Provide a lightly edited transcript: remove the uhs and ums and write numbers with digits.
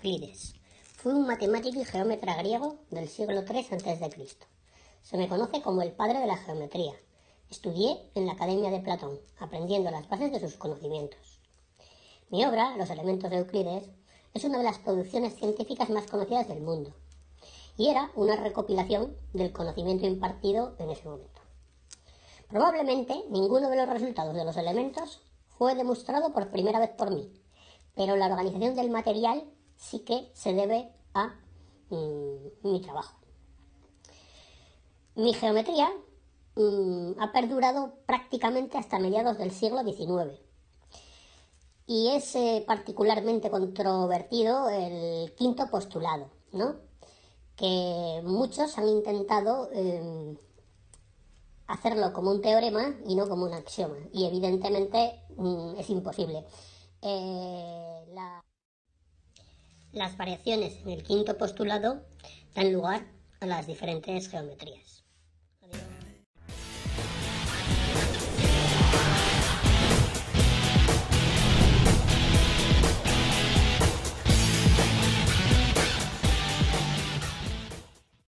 Euclides. Fue un matemático y geómetra griego del siglo III a.C. Se me conoce como el padre de la geometría. Estudié en la Academia de Platón, aprendiendo las bases de sus conocimientos. Mi obra, Los elementos de Euclides, es una de las producciones científicas más conocidas del mundo, y era una recopilación del conocimiento impartido en ese momento. Probablemente ninguno de los resultados de los elementos fue demostrado por primera vez por mí, pero la organización del material sí que se debe a mi trabajo. Mi geometría ha perdurado prácticamente hasta mediados del siglo XIX y es particularmente controvertido el quinto postulado, ¿no? Que muchos han intentado hacerlo como un teorema y no como un axioma, y evidentemente es imposible. Las variaciones en el quinto postulado dan lugar a las diferentes geometrías.